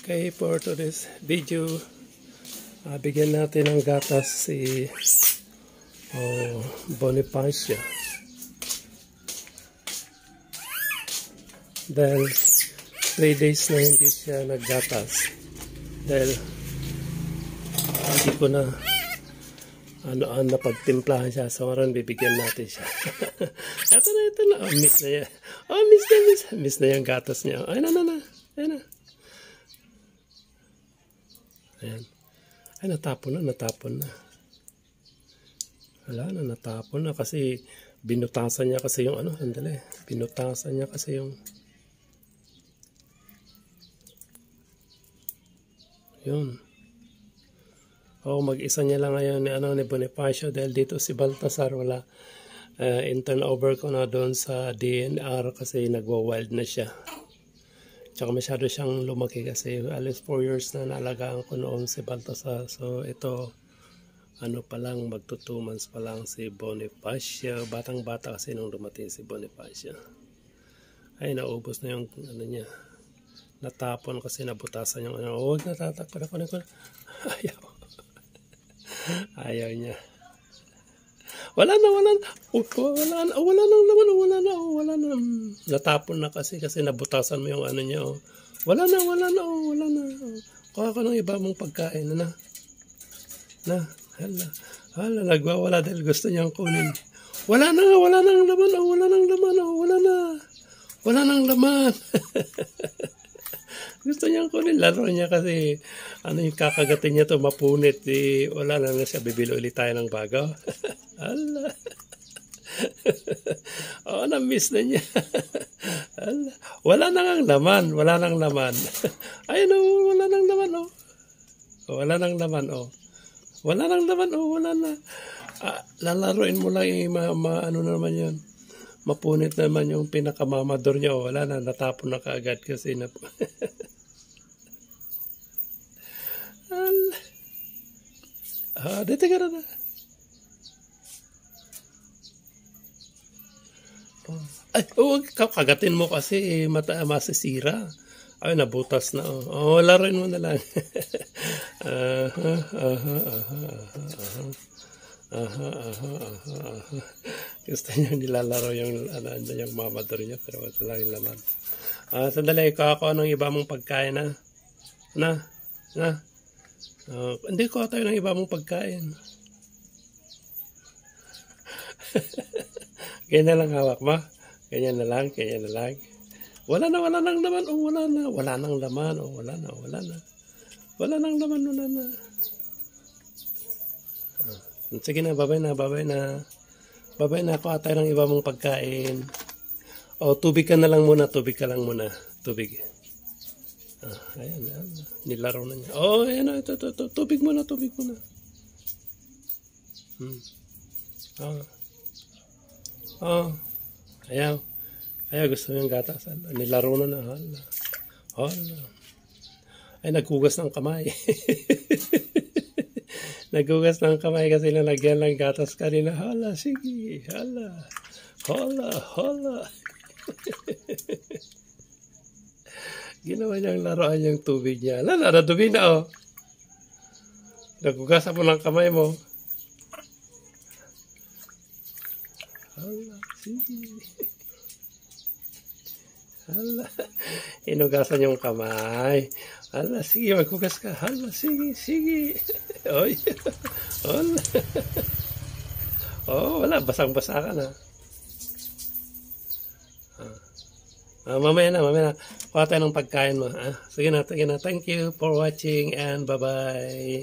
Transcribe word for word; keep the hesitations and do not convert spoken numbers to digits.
Okay, for today's video, uh, bigyan natin ng gatas si oh, Bonifacio. Dahil three days na hindi siya naggatas. Dahil uh, hindi ko na ano ang napagtimplahan siya. So ngayon bibigyan natin siya. Ito na, ito na. Oh, miss na yan. Oh, miss na, miss. Miss na yung gatas niya. Ay na, na, na. Ay na. Ayan. Ay, natapon na, natapon na. Wala na, natapon na kasi binutasan niya kasi yung ano, andali. Binutasan niya kasi yung yun. O, mag-isa niya lang ngayon ni, ano, ni Bonifacio dahil dito si Baltasar wala. Uh, in turnover ko na doon sa D N R kasi nagwa-wild na siya. Tsaka masyado siyang lumaki kasi alis four years na naalagaan ko noon si Baltasar. So ito, ano pa lang, magto two months pa lang si Bonifacio. Batang bata kasi nung dumating si Bonifacio. Ay, naubos na yung ano niya. Natapon kasi nabutasan yung ano. Huwag natatakpan ako na ko. Ayaw. Ayaw niya. Wala na, wala na. Oh, wala na, wala na naman, wala na, oh, wala na. Natapon na kasi, kasi nabutasan mo yung ano niya, oh. Wala na, wala na, oh, wala na. Oh. Kuha ka ng iba mong pagkain, na. Na, hala. Hala, nagwawala dahil gusto niyang kunin. Wala na, wala nang laman, oh, wala nang laman, oh, wala na. Wala nang laman. Gusto niyang kunin, laro niya kasi ano yung kakagatin niya to mapunit, eh, wala na na siya, bibili ulit tayo ng bago. Ala. Oh, na-miss na niya. Ala. Wala nang laman, wala nang laman. Ayun oh, wala nang laman oh. Wala nang laman oh. Wala nang laman oh, wala na. Ah, lalaruin mo lang eh, ma, ma ano naman 'yun. Mapunit naman yung pinakamamador niya oh. Wala na, natapon na kaagad kasi na. Ala. Ah, dito ka na. Ay, huwag kagatin mo kasi eh, mata, masisira. Ay, nabutas na. Oh, oh laruin mo na lang. Aha, aha, aha, aha. Aha, aha, aha, aha. Gusto niya nilalaro yung, ano, yung mamador niya, pero wala yung laman. Ah, sandali, ikaw ako ng iba mong pagkain, na? Na? Na? Uh, hindi ko tayo ng iba mong pagkain. Ganyan na lang hawak mo. Ganyan na lang, ganyan na lang. Wala na, wala nang laman. Oh, wala na. Wala nang laman. Oh, wala na, wala na. Wala nang laman, wala na. Ah, sige na, babay na, babay na. Babay na, ako tayo ng iba mong pagkain. Oh, tubig ka na lang muna, tubig ka lang muna. Tubig. Ah, ayan, ayan. Nilaro na niya. Oh, ayan, ito, ito, ito. Tubig muna, tubig muna. Hmm. Ah. Oh, ayaw. Ayaw, gusto mo yung gatas. Nilaro na na. Hala. Hala. Ay, naghugas ng kamay. Naghugas ng kamay kasi nalagyan lang gatas kanina. Hala, sige. Hala. Hala, hala. Ginawa niyang laruan yung tubig niya. Hala, nadumi na, oh. Naghugas mo ng kamay mo. Hala, sige. Hala, inugasan yung kamay. Hala, sige, maghugas ka. Hala, sige, sige. Oy, hala. Oh, wala, basang-basa ka na. Ah. Ah, mamaya na, mamaya na. Kuha tayo ng pagkain mo. Ah, sige na, sige na. Thank you for watching and bye-bye.